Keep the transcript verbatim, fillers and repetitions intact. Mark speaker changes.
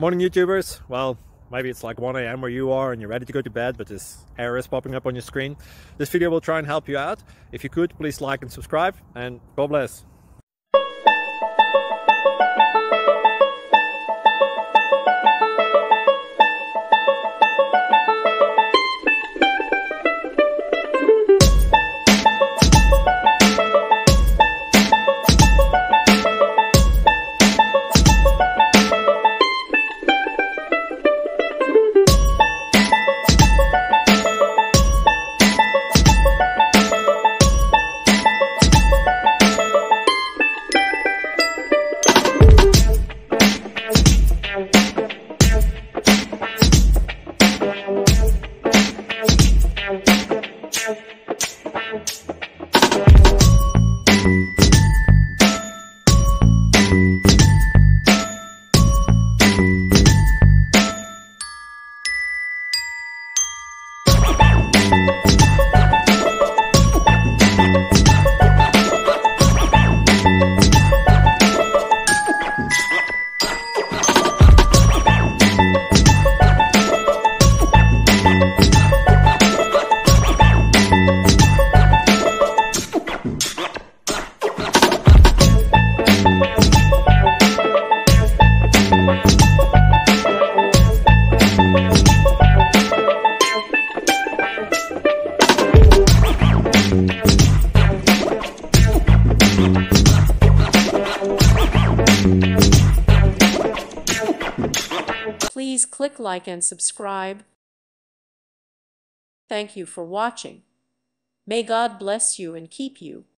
Speaker 1: Morning YouTubers. Well, maybe it's like one A M where you are and you're ready to go to bed, but this error is popping up on your screen. This video will try and help you out. If you could, please like and subscribe, and God bless.
Speaker 2: Please click like and subscribe. Thank you for watching. May God bless you and keep you.